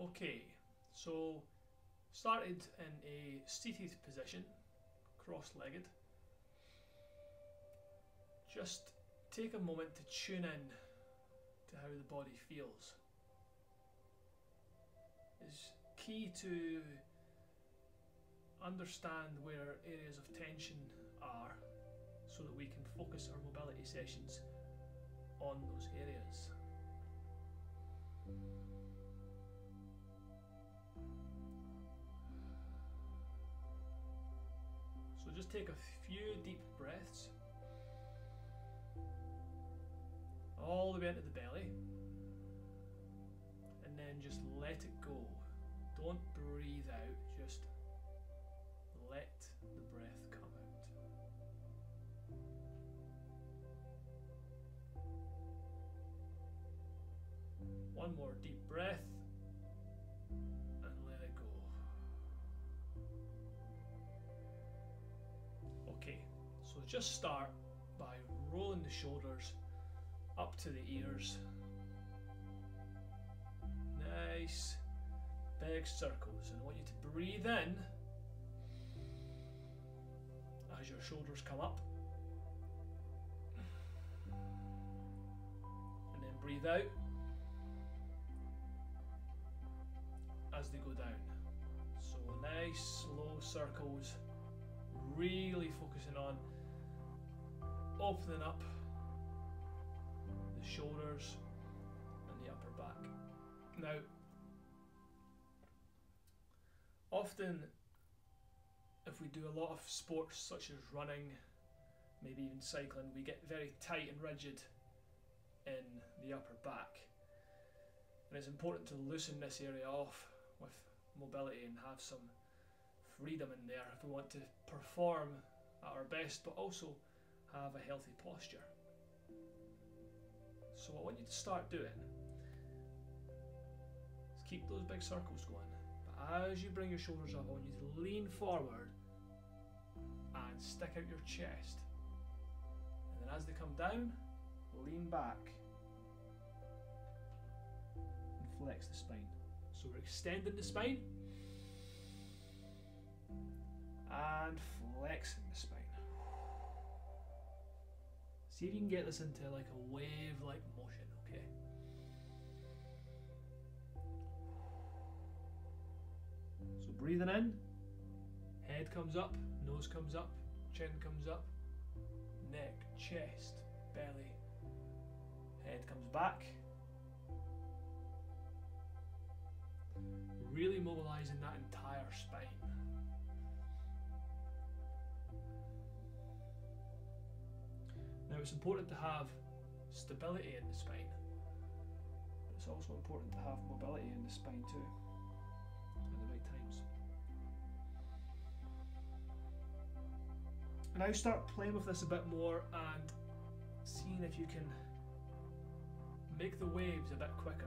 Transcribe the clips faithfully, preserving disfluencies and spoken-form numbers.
Okay, so started in a seated position, cross-legged. Just take a moment to tune in to how the body feels. It's key to understand where areas of tension are so that we can focus our mobility sessions on those areas. So just take a few deep breaths all the way into the belly, and then just let it go. Don't breathe out, just let the breath come out. One more deep breath and let it go. Okay, so just start by rolling the shoulders up to the ears. Nice big circles, and I want you to breathe in as your shoulders come up, and then breathe out as they go down. So nice slow circles, really focusing on opening up the shoulders and the upper back. Now, often if we do a lot of sports such as running, maybe even cycling, we get very tight and rigid in the upper back, and it's important to loosen this area off with mobility and have some freedom in there if we want to perform at our best but also have a healthy posture. So what I want you to start doing is keep those big circles going, but as you bring your shoulders up, I want you to lean forward and stick out your chest, and then as they come down, lean back and flex the spine. So we're extending the spine and flexing the spine. See if you can get this into like a wave-like motion, okay? So breathing in, head comes up, nose comes up, chin comes up, neck, chest, belly, head comes back. Really mobilizing that entire spine. Now it's important to have stability in the spine, but it's also important to have mobility in the spine too, at the right times. And now start playing with this a bit more and seeing if you can make the waves a bit quicker.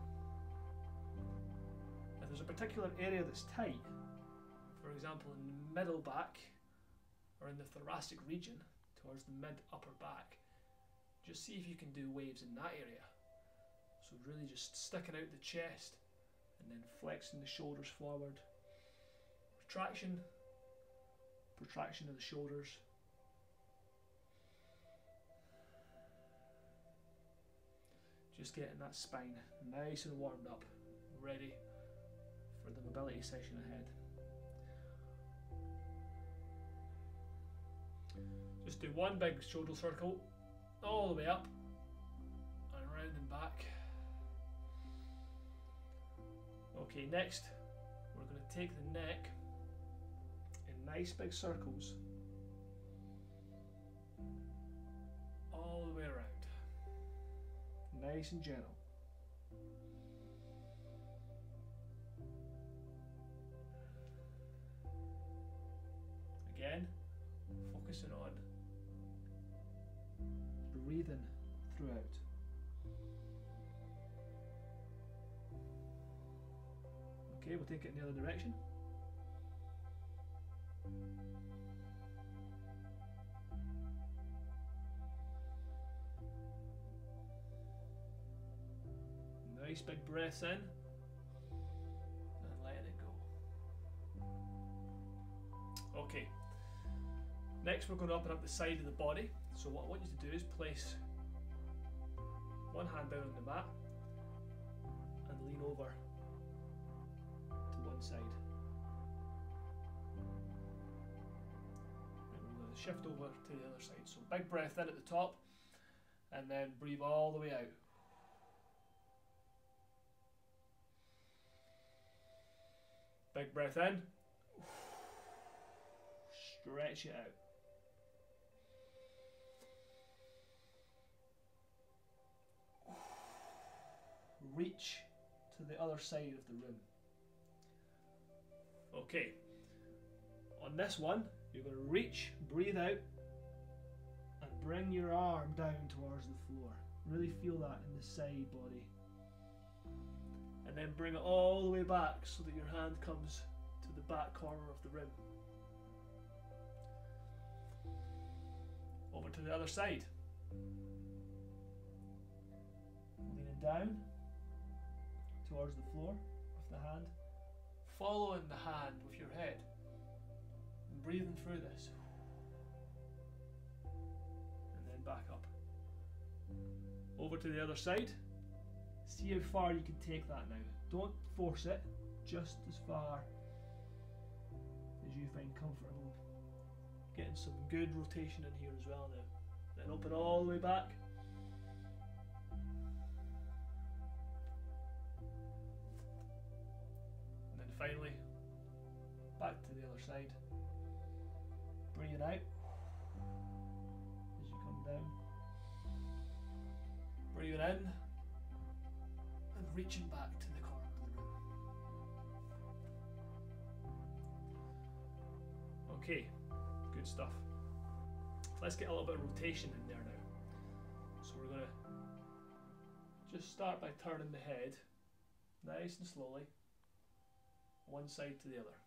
If there's a particular area that's tight, for example in the middle back or in the thoracic region towards the mid upper back, just see if you can do waves in that area. So really just sticking out the chest and then flexing the shoulders forward, retraction, protraction of the shoulders, just getting that spine nice and warmed up, ready for the mobility session ahead. Just do one big shoulder circle all the way up and round and back. Okay, next we're going to take the neck in nice big circles all the way around, nice and gentle. Again, focusing on breathing throughout. Okay, we'll take it in the other direction. Nice big breaths in Okay. Next we're going to open up the side of the body. So what I want you to do is place one hand down on the mat and lean over to one side. And we're going to shift over to the other side. So big breath in at the top and then breathe all the way out. Big breath in. Stretch it out. Reach to the other side of the room. Okay. On this one, you're going to reach, breathe out, and bring your arm down towards the floor. Really feel that in the side body. And then bring it all the way back so that your hand comes to the back corner of the room. Over to the other side. Leaning down towards the floor with the hand. Following the hand with your head. And breathing through this. And then back up. Over to the other side. See how far you can take that now. Don't force it, just as far as you find comfortable. Getting some good rotation in here as well now. Then open all the way back. And then finally, back to the other side. Breathe out as you come down. Breathe in. And reaching back to the corner of the room. Okay, good stuff. Let's get a little bit of rotation in there now. So we're going to just start by turning the head nice and slowly, one side to the other.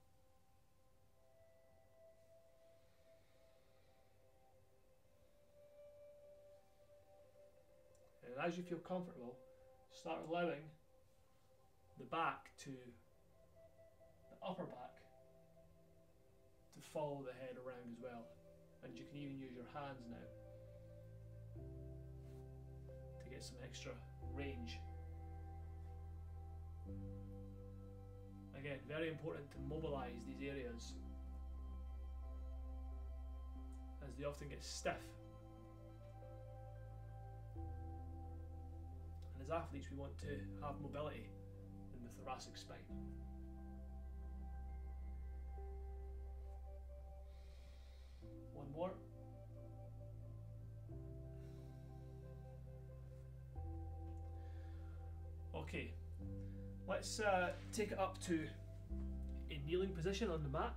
And as you feel comfortable, start allowing the back to the upper back to follow the head around as well. And you can even use your hands now to get some extra range. Again, very important to mobilize these areas as they often get stiff. And as athletes, we want to have mobility in the thoracic spine. One more. Okay, let's uh, take it up to a kneeling position on the mat.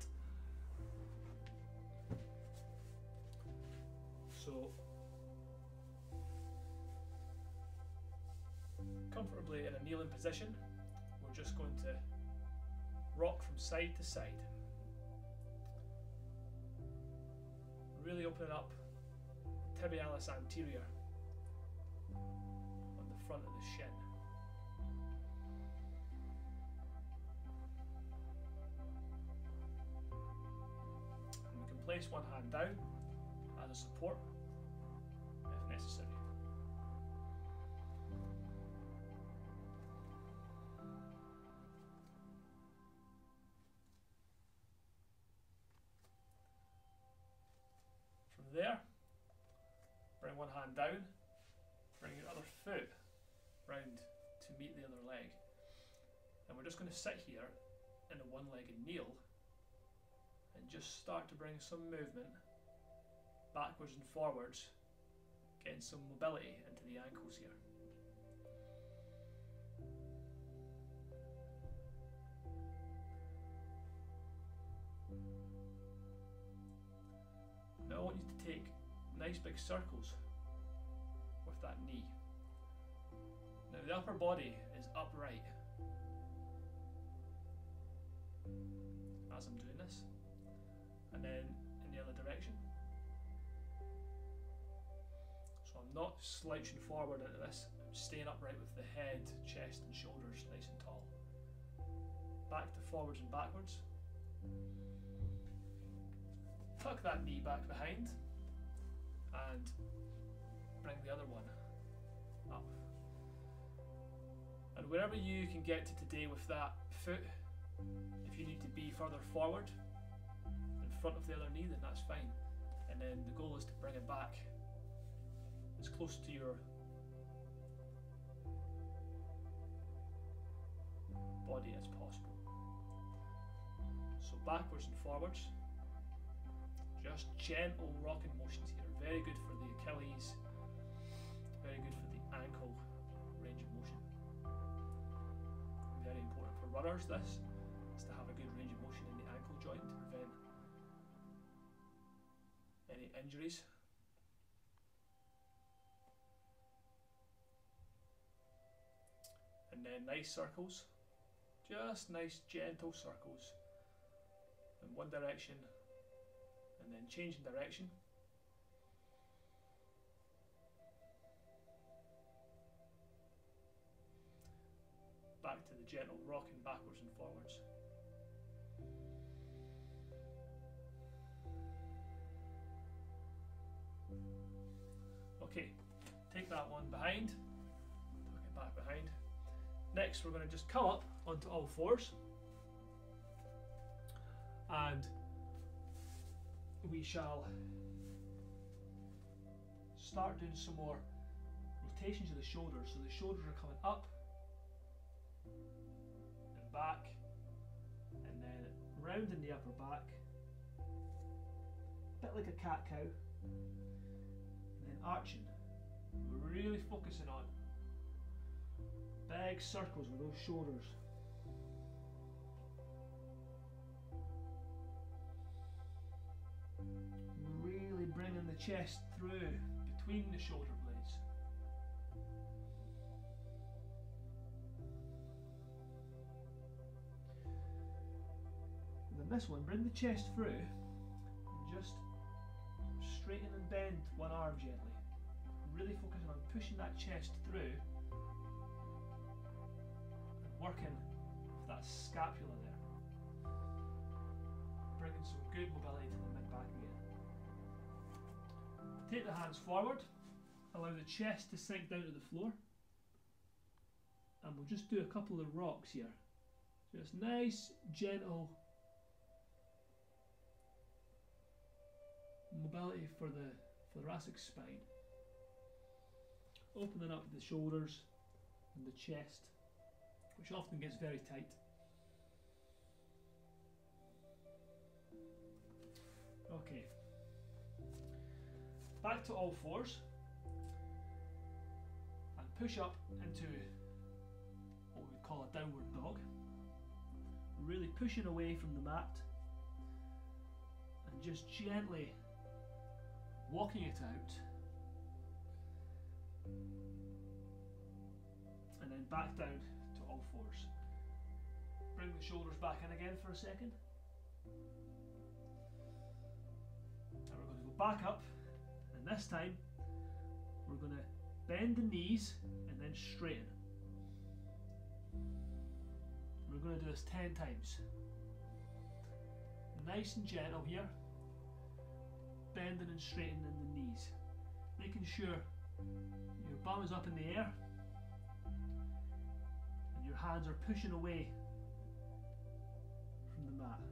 So, comfortably in a kneeling position, we're just going to rock from side to side. Really open up tibialis anterior on the front of the shin. And we can place one hand down as a support if necessary. There, bring one hand down, bring your other foot round to meet the other leg, and we're just going to sit here in a one-legged kneel and just start to bring some movement backwards and forwards, getting some mobility into the ankles here. Now I want you to take nice big circles with that knee. Now the upper body is upright as I'm doing this, and then in the other direction. So I'm not slouching forward into this, I'm staying upright with the head, chest and shoulders nice and tall. Back to forwards and backwards. tuck that knee back behind and bring the other one up. And wherever you can get to today with that foot, if you need to be further forward in front of the other knee, then that's fine. And then the goal is to bring it back as close to your body as possible. So backwards and forwards, just gentle rocking motions here. Very good for the Achilles, very good for the ankle range of motion. Very important for runners, this is to have a good range of motion in the ankle joint to prevent any injuries. And then nice circles, just nice gentle circles in one direction and then changing direction. Back to the gentle rocking backwards and forwards. Okay, take that one behind, tuck it back behind. Next we're going to just come up onto all fours and we shall start doing some more rotations of the shoulders. So the shoulders are coming up and back and then round in the upper back, a bit like a cat cow, and then arching. We're really focusing on big circles with those shoulders. Really bringing the chest through between the shoulder blades. And then this one, bring the chest through and just straighten and bend one arm gently. Really focusing on pushing that chest through and working with that scapula there. Bringing some good mobility to the mid-back again. Take the hands forward, allow the chest to sink down to the floor, and we'll just do a couple of rocks here. Just nice, gentle mobility for the thoracic spine. Opening up the shoulders and the chest, which often gets very tight. Okay, back to all fours and push up into what we call a downward dog. Really pushing away from the mat and just gently walking it out, and then back down to all fours. Bring the shoulders back in again for a second. And we're going to go back up, and this time we're going to bend the knees and then straighten. We're going to do this ten times. Nice and gentle here, bending and straightening the knees, making sure your bum is up in the air and your hands are pushing away from the mat.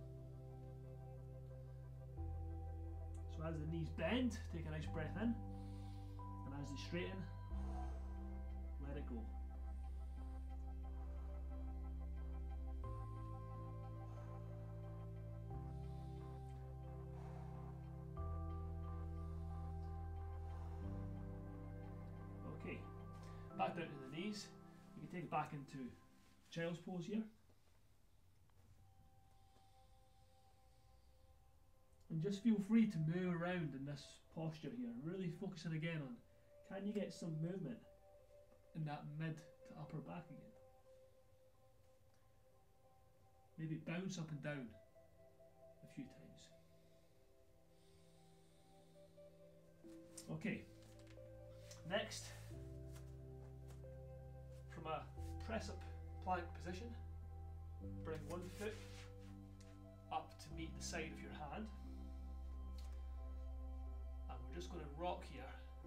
So as the knees bend, take a nice breath in, and as they straighten, let it go. Okay, back down to the knees. You can take it back into child's pose here. And just feel free to move around in this posture here. Really focusing again on, can you get some movement in that mid to upper back again? Maybe bounce up and down a few times. Okay, next, from a press up plank position, bring one foot up to meet the side of your hand. just going to rock here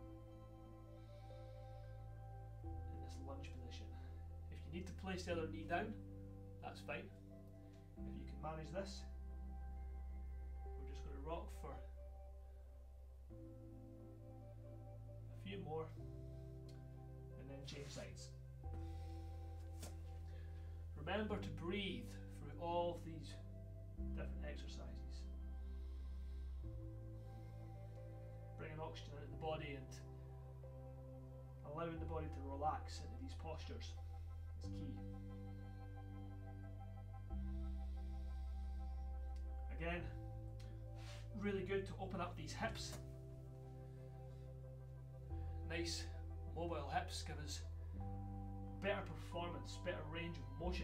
in this lunge position. If you need to place the other knee down, that's fine. If you can manage this, we're just going to rock for a few more and then change sides. Remember to breathe through all of these different exercises. Bringing oxygen into the body and allowing the body to relax into these postures is key. Again, really good to open up these hips. Nice mobile hips give us better performance, better range of motion.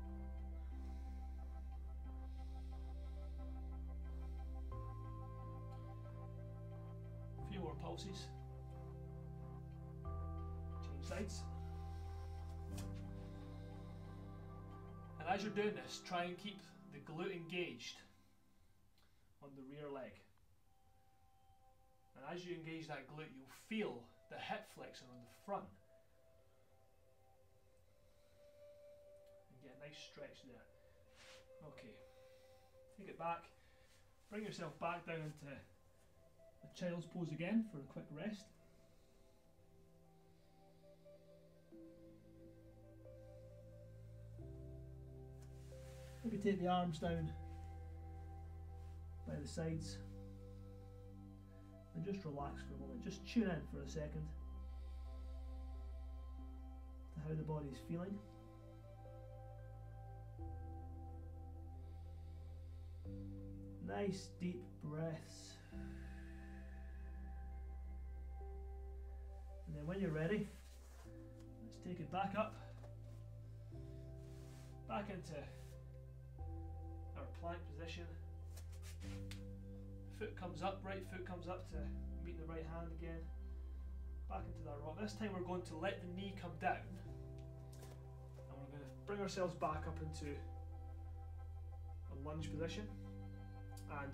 A few more pulses. Change sides. And as you're doing this, try and keep the glute engaged on the rear leg. And as you engage that glute, you'll feel the hip flexor on the front. And get a nice stretch there. Okay, take it back. Bring yourself back down into the child's pose again for a quick rest. Maybe take the arms down by the sides and just relax for a moment. Just tune in for a second to how the body's feeling. Nice deep breaths. And then when you're ready, let's take it back up, back into our plank position. Foot comes up, right foot comes up to meet the right hand again. Back into that rock. This time we're going to let the knee come down and we're going to bring ourselves back up into a lunge position and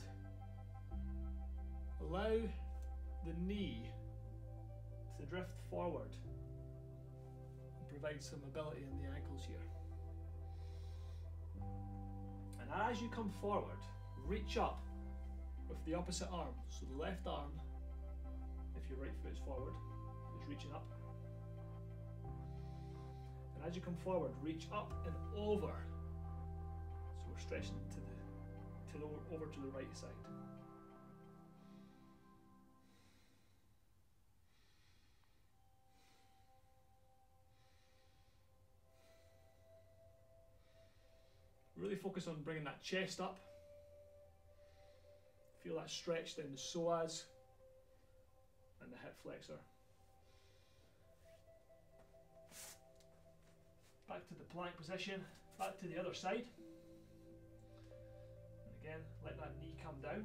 allow the knee to drift forward and provide some mobility in the ankles here. And as you come forward, reach up with the opposite arm. So the left arm, if your right foot is forward, is reaching up. And as you come forward, reach up and over. So we're stretching to the, to the over to the right side. Really focus on bringing that chest up. Feel that stretch down the psoas and the hip flexor. Back to the plank position, back to the other side. And again, let that knee come down.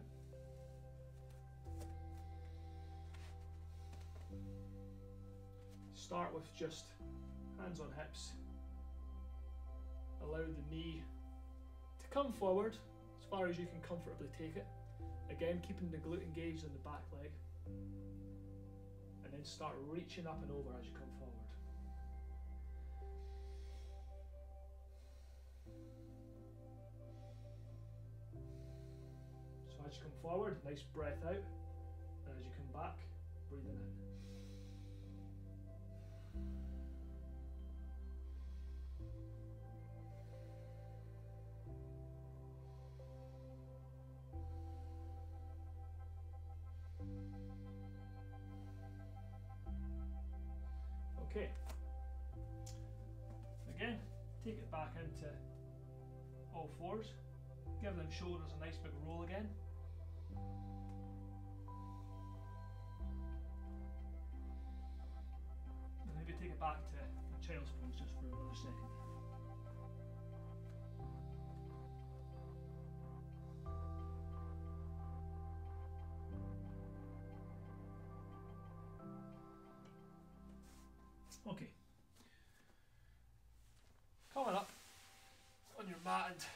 Start with just hands on hips. Allow the knee to come forward as far as you can comfortably take it. Again, keeping the glute engaged on the back leg. And then start reaching up and over as you come forward. So as you come forward, nice breath out. And as you come back, breathing in. Okay, again, take it back into all fours, give them shoulders a nice big roll again. And maybe take it back to a child's pose just for another second. Okay, coming up on your mat and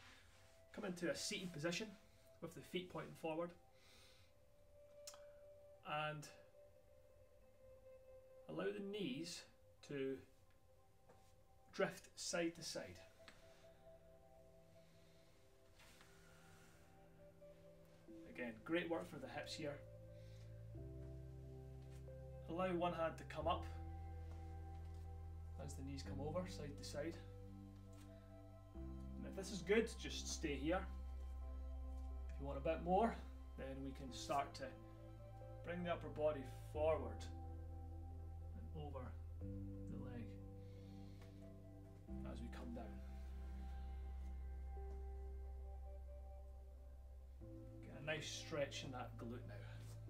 come into a seated position with the feet pointing forward. and allow the knees to drift side to side. Again, great work for the hips here. Allow one hand to come up as the knees come over side to side. And if this is good, just stay here. If you want a bit more, then we can start to bring the upper body forward and over the leg as we come down. Get a nice stretch in that glute now.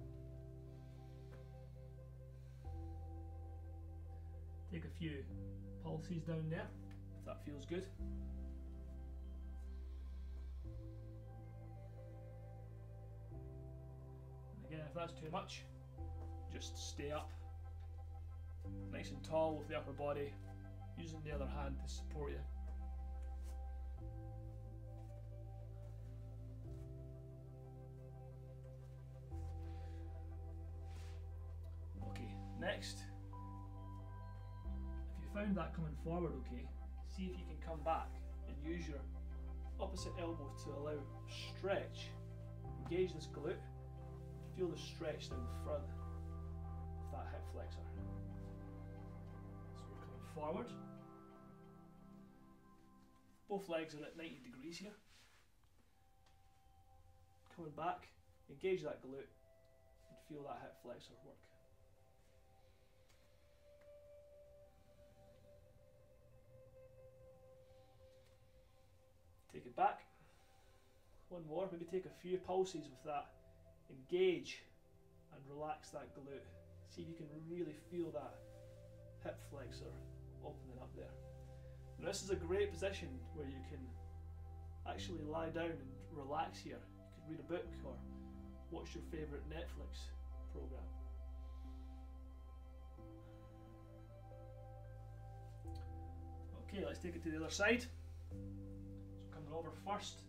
Take a few pulses down there, if that feels good. And again, if that's too much, just stay up, nice and tall with the upper body, using the other hand to support you. Okay, next. Found that coming forward okay, see if you can come back and use your opposite elbow to allow stretch. Engage this glute, feel the stretch down the front of that hip flexor. So we're coming forward, both legs are at ninety degrees here. Coming back, engage that glute and feel that hip flexor work. Take it back. One more, maybe take a few pulses with that. Engage and relax that glute. See if you can really feel that hip flexor opening up there. And this is a great position where you can actually lie down and relax here. You could read a book or watch your favourite Netflix program. Okay, let's take it to the other side. Over first,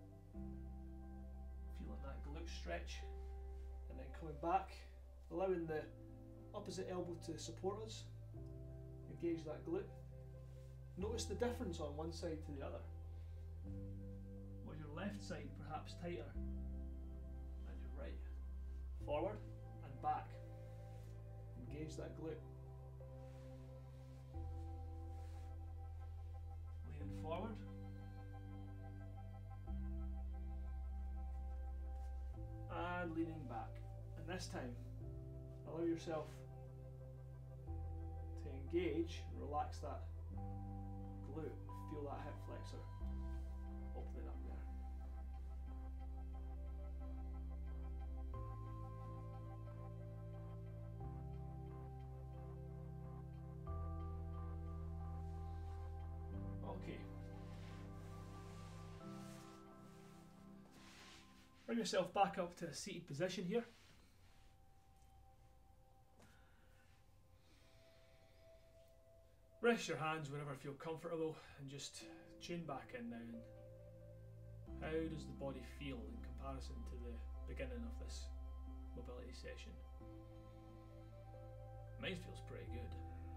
feeling that glute stretch, and then coming back, allowing the opposite elbow to support us. Engage that glute. Notice the difference on one side to the other. Was your left side perhaps tighter than your right? Forward and back. Engage that glute. Leaning forward. And leaning back, and this time allow yourself to engage and relax that glute, feel that hip flexor opening up there. Okay. Bring yourself back up to a seated position here. Rest your hands whenever you feel comfortable and just tune back in now. And how does the body feel in comparison to the beginning of this mobility session? Mine feels pretty good.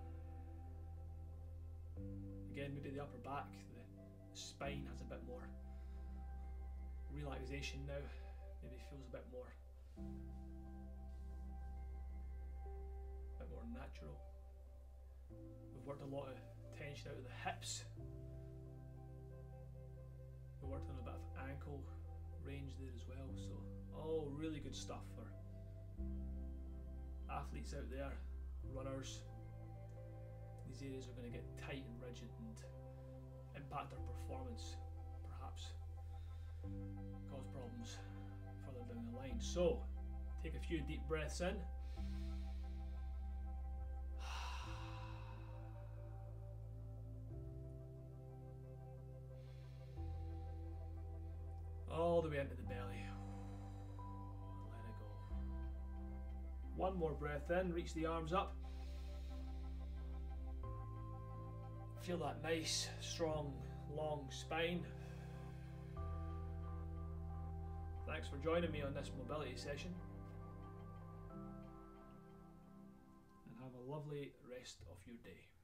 Again, maybe the upper back, the, the spine has a bit more relaxation now, maybe feels a bit more a bit more natural. We've worked a lot of tension out of the hips. We worked on a bit of ankle range there as well, so all really good stuff for athletes out there, runners. These areas are going to get tight and rigid and impact our performance, perhaps cause problems further down the line. So take a few deep breaths in, all the way into the belly. Let it go. One more breath in, reach the arms up. Feel that nice, strong, long spine. Thanks for joining me on this mobility session. lovely rest of your day.